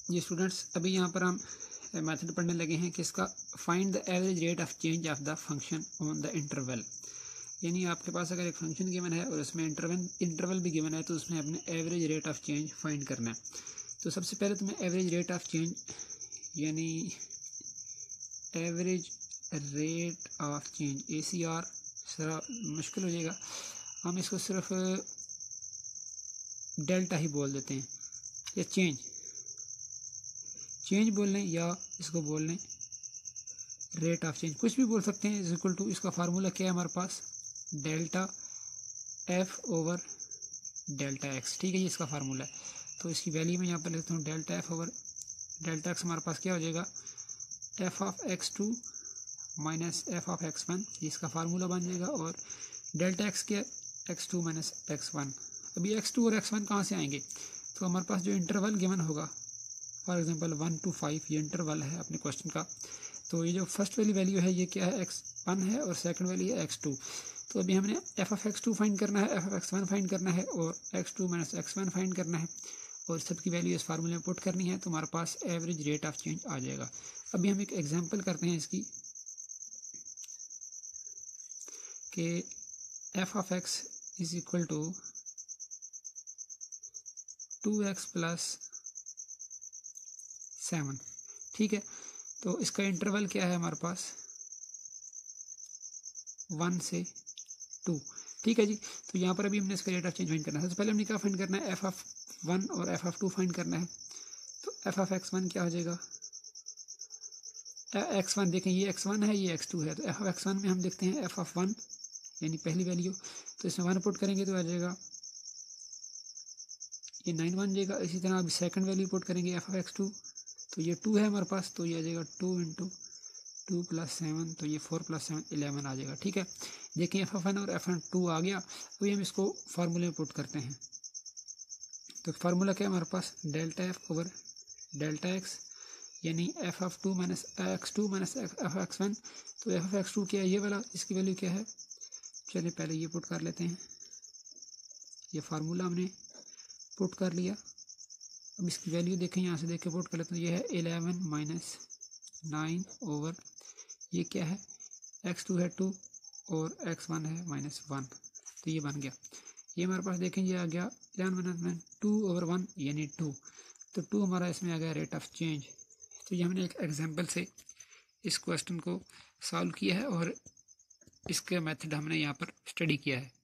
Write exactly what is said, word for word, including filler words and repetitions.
जी students, अभी यहाँ पर हम मेथड पढ़ने लगे हैं कि इसका find the average rate of change of the function on the interval. यानी आपके पास अगर एक फंक्शन गिवन है और उसमें इंटरवल इंटरवल भी गिवन है तो उसमें अपने average rate of change find करना है। तो सबसे पहले तुम्हें एवरेज रेट ऑफ चेंज यानी average rate of change A C R जरा मुश्किल हो जाएगा, हम इसको सिर्फ डेल्टा ही बोल देते हैं या चेंज चेंज बोल लें या इसको बोल लें रेट ऑफ चेंज, कुछ भी बोल सकते हैं। इज इक्वल टू इसका फार्मूला क्या है हमारे पास, delta F over delta X. ठीक है, ये इसका फार्मूला है। तो इसकी वैल्यू में यहाँ पर लिखता हूँ delta F over delta X. हमारे पास क्या हो जाएगा, F of x two minus F of X one, ये इसका फार्मूला बन जाएगा। और डेल्टा एक्स क्या, X two minus X one. अभी एक्स टू और एक्स वन कहाँ से आएंगे, तो हमारे पास जो इंटरवल गिवन होगा, for example one two five ये इंटरवल है अपने क्वेश्चन का। तो ये जो फर्स्ट वाली वैल्यू है ये क्या है, एक्स वन है, और सेकंड वाली है एक्स टू। तो अभी हमने F of x two find करना है, F of X one find करना है, और X two minus X one find करना है, और सबकी वैल्यू इस फार्मूले में पुट करनी है। तो हमारे पास एवरेज रेट ऑफ चेंज आ जाएगा। अभी हम एक एग्जाम्पल करते हैं इसकी कि f of x is equal to two x plus seven. ठीक है, तो इसका इंटरवल क्या है हमारे पास, वन से टू। ठीक है जी, तो यहाँ पर अभी हमने इसका रेट ऑफ चेंज फाइंड करना है। सबसे पहले हमने क्या फाइंड करना है, एफ ऑफ वन और एफ ऑफ टू फाइंड करना है। तो एफ ऑफ एक्स वन क्या हो जाएगा, एक्स वन देखें ये एक्स वन है, ये एक्स टू है। तो एफ ऑफ एक्स वन में हम देखते हैं एफ ऑफ वन यानी पहली वैल्यू, तो इसमें वन पुट करेंगे तो आ जाएगा ये नाइन बन जाएगा। इसी तरह अभी सेकंड वैल्यू पुट करेंगे एफ ऑफ एक्स टू, तो ये टू है हमारे पास, तो ये आ जाएगा two into two plus seven, तो ये फोर प्लस सेवन इलेवन आ जाएगा। ठीक है, देखिए एफ एफ वन और एफ एन टू आ गया। अभी हम इसको फार्मूले में पुट करते हैं। तो फार्मूला क्या है हमारे पास, delta F over delta x यानी f of two minus x two minus f x one. तो एफ ऑफ एक्स टू क्या है, ये वाला, इसकी वैल्यू क्या है, चलिए पहले ये पुट कर लेते हैं। ये फार्मूला हमने पुट कर लिया। अब इसकी वैल्यू देखें, यहाँ से देख के पुट कर लेते हैं। ये है इलेवन माइनस नाइन ओवर ये क्या है, एक्स टू है टू और एक्स वन है माइनस वन, तो ये बन गया। ये हमारे पास देखें ये आ गया eleven minus two over one यानी टू। तो टू हमारा इसमें आ गया रेट ऑफ चेंज। तो ये हमने एक एग्जांपल से इस क्वेश्चन को सॉल्व किया है और इसके मेथड हमने यहाँ पर स्टडी किया है।